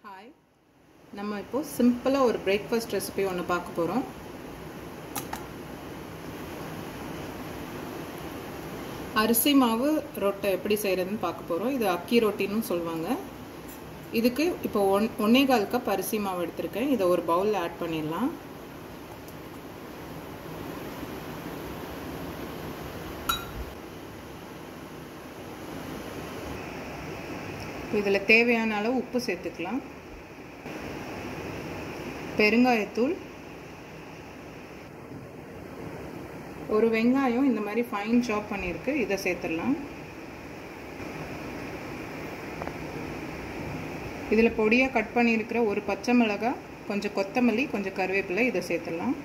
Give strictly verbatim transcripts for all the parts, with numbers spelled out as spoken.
Hi, நம்ம இப்போ சிம்பிளாக ஒரு பிரேக்ஃபாஸ்ட் ரெசிபி ஒன்று பார்க்க போகிறோம். அரிசி மாவு ரொட்டை எப்படி செய்கிறதுன்னு பார்க்க போகிறோம். இது அக்கி ரொட்டின்னு சொல்லுவாங்க. இதுக்கு இப்போ ஒன் ஒன்னே கால் கப் அரிசி மாவு எடுத்திருக்கேன். இதை ஒரு பவுலில் ஆட் பண்ணிடலாம். இப்போ இதில் தேவையான அளவு உப்பு சேர்த்துக்கலாம். பெருங்காயத்தூள், ஒரு வெங்காயம் இந்த மாதிரி ஃபைன் சாப் பண்ணியிருக்கு, இதை சேர்த்துடலாம். இதில் பொடியாக கட் பண்ணியிருக்கிற ஒரு பச்சை மிளகாய், கொஞ்சம் கொத்தமல்லி, கொஞ்சம் கருவேப்பிலை, இதை சேர்த்துடலாம்.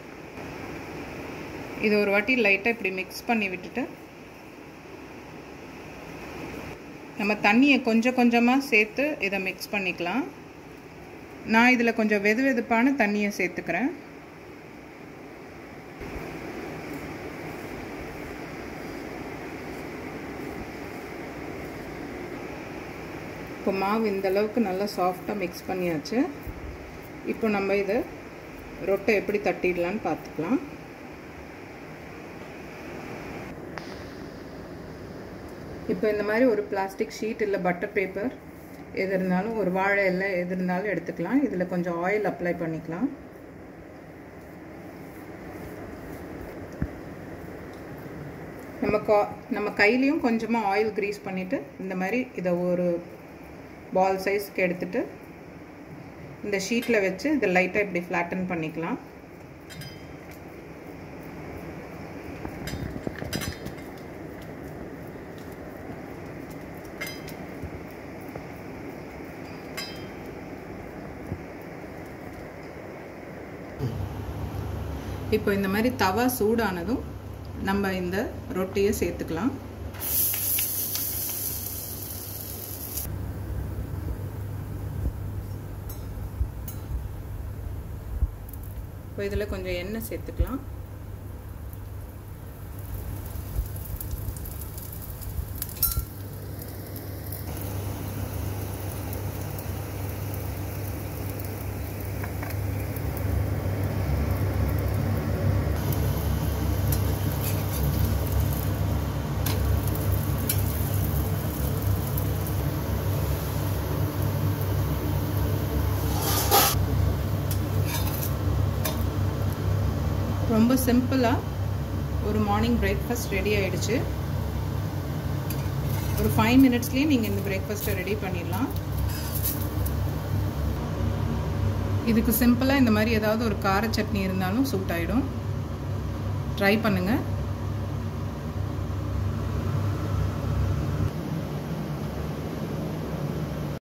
இதை ஒரு வாட்டி லைட்டாக இப்படி மிக்ஸ் பண்ணி விட்டுட்டு நம்ம தண்ணியை கொஞ்சம் கொஞ்சமாக சேர்த்து இதை மிக்ஸ் பண்ணிக்கலாம். நான் இதில் கொஞ்சம் வெது வெதுப்பான தண்ணியை சேர்த்துக்கிறேன். இப்போ மாவு இந்த அளவுக்கு நல்லா சாஃப்டாக மிக்ஸ் பண்ணியாச்சு. இப்போ நம்ம இதை ரொட்டை எப்படி தட்டிடலான்னு பார்த்துக்கலாம். இப்போ இந்த மாதிரி ஒரு பிளாஸ்டிக் ஷீட் இல்லை பட்டர் பேப்பர் எது இருந்தாலும், ஒரு வாழை இலை எது இருந்தாலும் எடுத்துக்கலாம். இதில் கொஞ்சம் ஆயில் அப்ளை பண்ணிக்கலாம். நம்ம கா நம்ம கையிலையும் கொஞ்சமாக ஆயில் க்ரீஸ் பண்ணிவிட்டு இந்த மாதிரி இதை ஒரு பால் சைஸ்க்கு எடுத்துகிட்டு இந்த ஷீட்டில் வச்சு இதை லைட்டாக இப்படி ஃப்ளாட்டன் பண்ணிக்கலாம். இப்போ இந்த மாதிரி தவா சூடானதும் நம்ம இந்த ரொட்டியை சேர்த்துக்கலாம். இப்போ இதில் கொஞ்சம் எண்ணெய் சேர்த்துக்கலாம். ரொம்ப சிம்பிளாக ஒரு மார்னிங் பிரேக்ஃபாஸ்ட் ரெடி ஆகிடுச்சு. ஒரு ஃபைவ் மினிட்ஸ்லேயே நீங்கள் இந்த பிரேக்ஃபாஸ்ட்டை ரெடி பண்ணிடலாம். இதுக்கு சிம்பிளாக இந்த மாதிரி ஏதாவது ஒரு கார சட்னி இருந்தாலும் சூட் ஆகிடும். ட்ரை பண்ணுங்கள்.